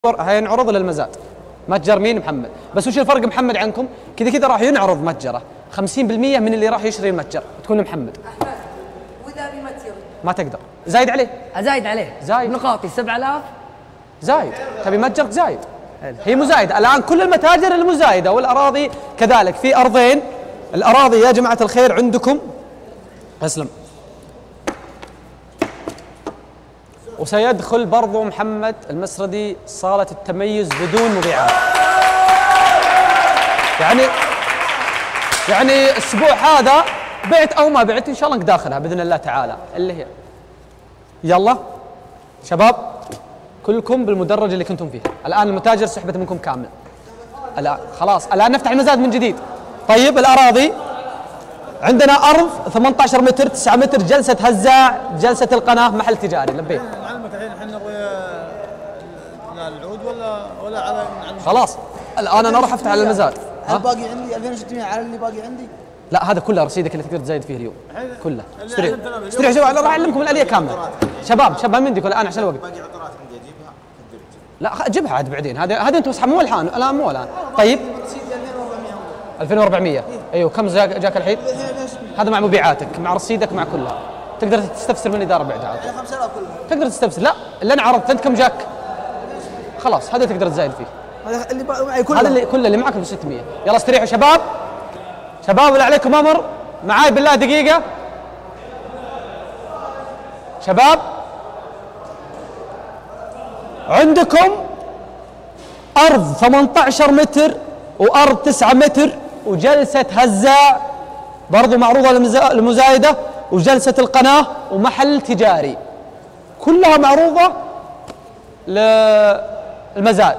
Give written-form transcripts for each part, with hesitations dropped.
هينعرض للمزاد. متجر مين؟ محمد. بس وش الفرق محمد عنكم؟ كذا كذا راح ينعرض متجره 50% من اللي راح يشتري المتجر تكون محمد. احمد واذا بمتجر ما تقدر زايد عليه. ازايد عليه زايد نقاطي 7000 زايد. تبي متجر زايد. هي مزايده الان كل المتاجر المزايده والاراضي كذلك. في ارضين الاراضي يا جماعه الخير عندكم. اسلم. وسيدخل برضو محمد المسردي صالة التميز بدون مبيعات. يعني الاسبوع هذا بعت او ما بعت ان شاء الله انك داخلها باذن الله تعالى. اللي هي يلا شباب كلكم بالمدرج اللي كنتم فيه. الان المتاجر سحبت منكم كامل. الان خلاص الان نفتح المزاد من جديد. طيب الاراضي عندنا ارض 18 متر 9 متر جلسه هزاع جلسه القناه محل تجاري. لبيت نعلمك الحين احنا نبغى العود ولا على خلاص. الان انا راح افتح على المزاد. هل باقي عندي 2600 على اللي باقي عندي؟ لا هذا كله رصيدك اللي تقدر تزايد فيه اليوم كله. استريح شباب راح اعلمكم الاليه كامله. شباب من عندكم الان عشان الوقت. باقي عطرات عندي اجيبها لا جيبها عاد بعدين. هذا انتم اصحاب مو الان مو الان. طيب 2400 ايوه. كم جاك الحين؟ هذا مع مبيعاتك مع رصيدك مع كلها. تقدر تستفسر من الاداره بعدها. 5000 كلها تقدر تستفسر. لا اللي انا عرضت انت كم جاك؟ خلاص هذا تقدر تزايد فيه. هذا اللي معي كله. هذا اللي كله اللي معك ب 600. يلا استريحوا شباب. اللي عليكم امر معاي بالله دقيقه. شباب عندكم ارض 18 متر وارض 9 متر وجلسه هزاع برضو معروضه للمزايده وجلسه القناه ومحل تجاري كلها معروضه للمزاد.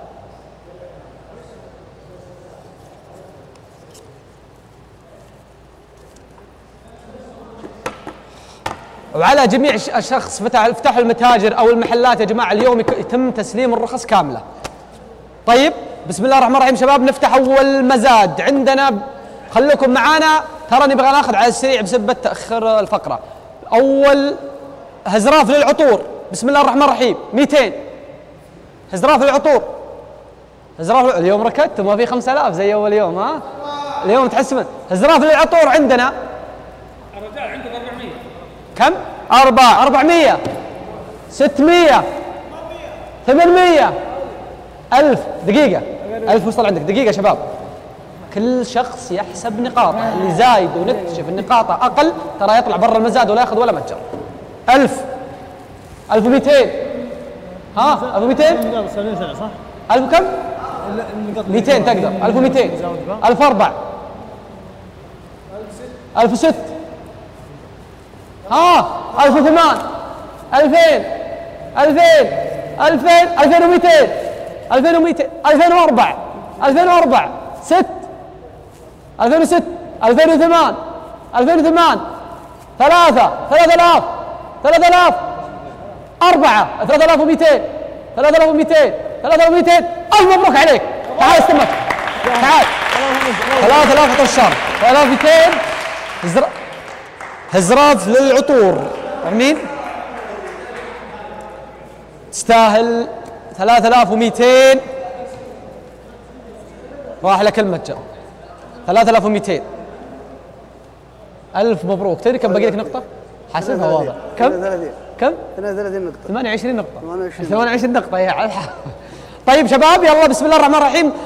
وعلى جميع الشخص فتحوا المتاجر او المحلات يا جماعه اليوم يتم تسليم الرخص كامله. طيب بسم الله الرحمن الرحيم شباب نفتح اول مزاد عندنا. خليكم معانا ترى نبغى ناخذ على السريع بسبب تاخر الفقره. اول هزراف للعطور بسم الله الرحمن الرحيم 200 هزراف للعطور. اليوم ركدت ما في 5000 زي اول يوم. ها اليوم تحسبن. هزراف للعطور عندنا الرجال عنده 400. كم؟ 400 600 800 1000 دقيقة. 1000 وصل عندك دقيقة شباب. كل شخص يحسب نقاطه اللي زايد ونكتشف النقاطة أقل ترى يطلع برا المزاد ولا ياخذ ولا متجر. 1000 1200 ها 1200 صح؟ 1000 كم؟ 200 تقدر 1200 1004 1006 ها 1008 2000 2200 2004 6 2006 2008 3 3000 4 3200 ألف مبروك عليك. تعال استمر تعال 3000 الشهر 3200 هزراف للعطور مين؟ تستاهل 3200 راح لك المتجر 3200. ألف مبروك. تدري كم باقي لك نقطة؟ حاسبها واضح. كم؟ 32 نقطة 28 نقطة 28 نقطة. طيب شباب يلا بسم الله الرحمن الرحيم.